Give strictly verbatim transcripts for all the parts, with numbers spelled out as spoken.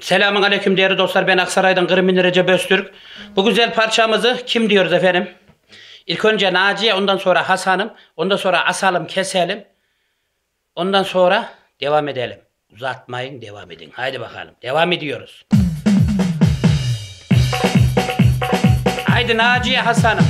Selamun aleyküm değerli dostlar, ben Aksaray'dan Kırmızı Recep Öztürk. Bu güzel parçamızı kim diyoruz efendim? İlk önce Naciye, ondan sonra Hasan'ım, ondan sonra asalım keselim. Ondan sonra devam edelim. Uzatmayın, devam edin. Haydi bakalım, devam ediyoruz. Haydi Naciye, Hasan'ım.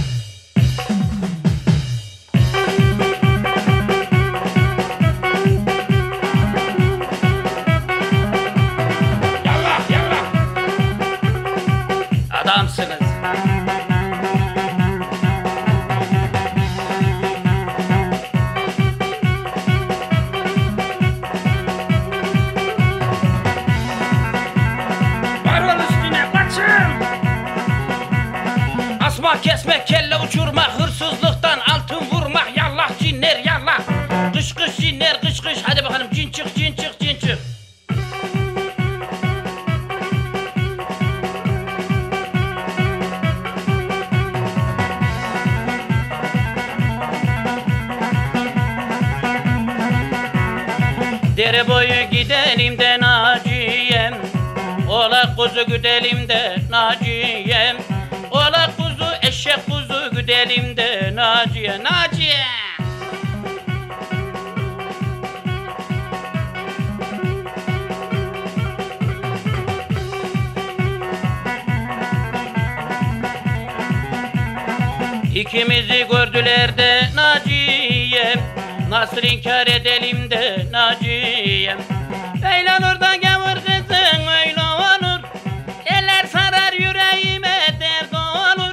Adamsınız. Varol üstüne kaçın. Asmak, kesmek, kelle uçurmak, hırsızlıktan altın vurmak, yallah cinler yallah. Kış kış cinler, kış kış. Hadi bakalım, cin çık, cin çık, cin çık. Dere boyu gidelim de Naciye'm, oğlak kuzu güdelim de Naciye'm, oğlak kuzu eşek kuzu güdelim de Naciye, Naciye. İkimizi gördüler de Naciye'm, nasıl inkar edelim de Naciye'm. Öyle olur da gavur kızın öyle olur, eller sarar yüreğime dert olur.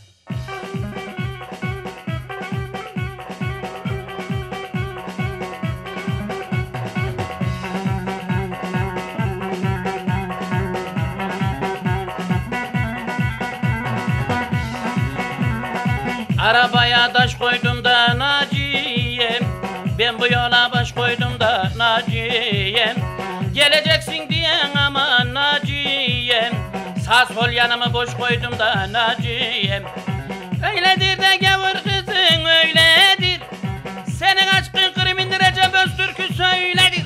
Arabaya taş koydum da Naciye'm, ben bu yola baş koydum da Naciye'm. Geleceksin diyen aman Naciye'm, sağ sol yanımı boş koydum da Naciye'm. Öyledir de gavur kızın öyledir, senin aşkın Kırmızı Recep Öztürk'ü söyledir.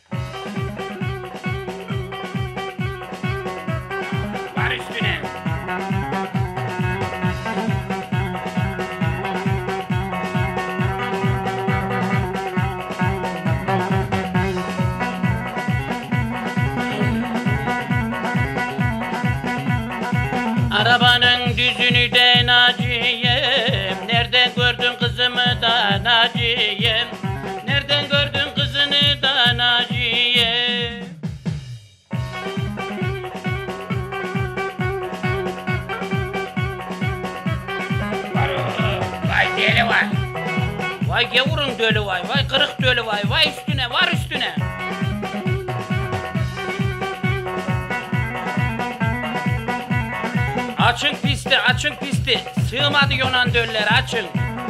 Var üstüne. Arabanın düzünü de Naciye'm, nereden gördün kızımı da Naciye'm, nereden gördün kızını da Naciye. Vay deli vay, vay gavurun dölü vay, vay kırık dölü vay, vay üstüne, var üstüne. Açın pisti, açın pisti. Sığmadı yonan döller, açın.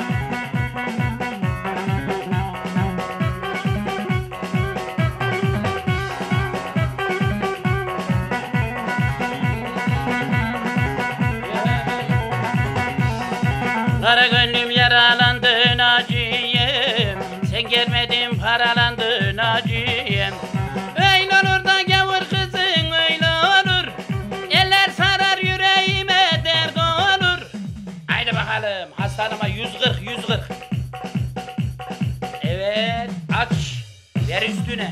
Kara gönlüm yaralandı Naciye'm, sen gelmedin paralandı Naciye'm. Öyle olur da gavur kızın öyle olur, eller sarar yüreğime dert olur. Haydi bakalım Hasan'ıma yüz kırk yüz kırk. Evet, aç, ver üstüne.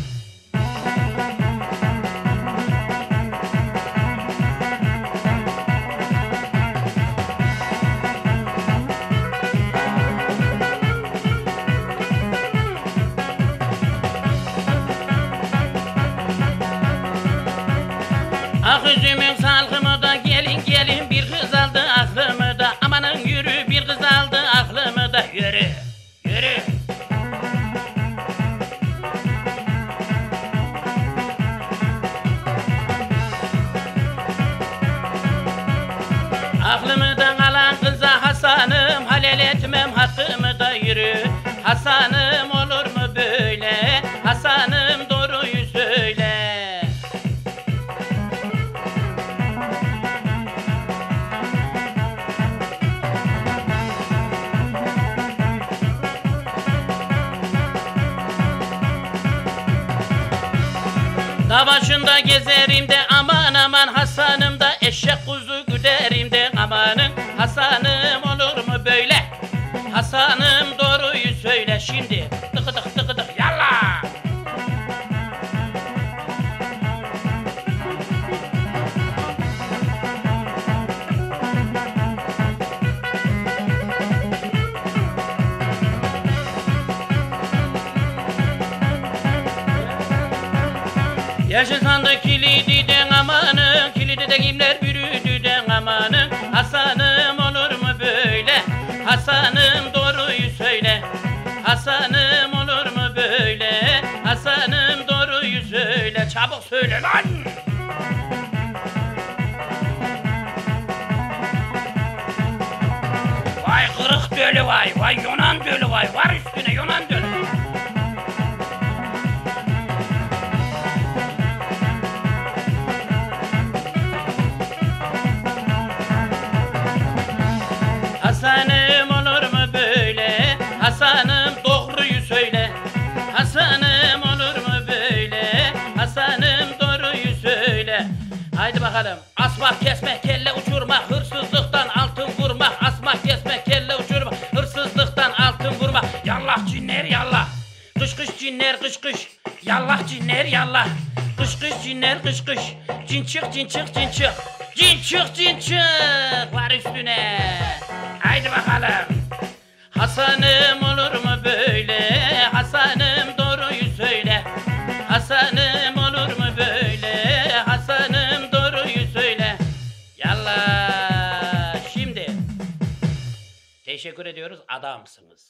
Ah üzümün salkımı da gelin gelin, bir kız aldı aklımı da, amanın yürü, bir kız aldı aklımı da, yürü yürü. Aklımı da alan kıza Hasan'ım, halel etmem hakkımı da, yürü. Hasan'ım olur mu böyle, Hasan'ım doğruyu söyle. Dağ başında gezerim de aman aman Hasan'ım da eşek kuzu güderim de amanın Hasan'ım olur mu böyle? Hasan'ım doğruyu söyle şimdi. Tıkıdık tıkıdık yallah. Yaşın sandı kilidi den amanın, kilidi de kimler bürüdü den amanın. Hasan'ım olur mu böyle? Hasan'ım doğruyu söyle. Hasan'ım olur mu böyle? Hasan'ım doğruyu söyle. Çabuk söyle lan! Vay kırık dölü vay, vay Yunan dölü vay, var üstüne Yunan dölü. Hasan'ım olur mu böyle? Hasan'ım doğruyu söyle. Hasan'ım olur mu böyle? Hasan'ım doğruyu söyle. Haydi bakalım. Asmak, kesmek, kelle uçurmak, hırsızlıktan altın vurmak. Asmak, kesmek, kelle uçurmak, hırsızlıktan altın vurmak. Yallah cinler yallah. Kış kış cinler kış kış. Yallah cinler yallah. Kış kış cinler kış kış. Cin çık cin çık cin çık. Cin çık cin çık. Var üstüne. Haydi bakalım. Hasan'ım olur mu böyle? Hasan'ım doğruyu söyle. Hasan'ım olur mu böyle? Hasan'ım doğruyu söyle. Yallah. Şimdi teşekkür ediyoruz, adamsınız.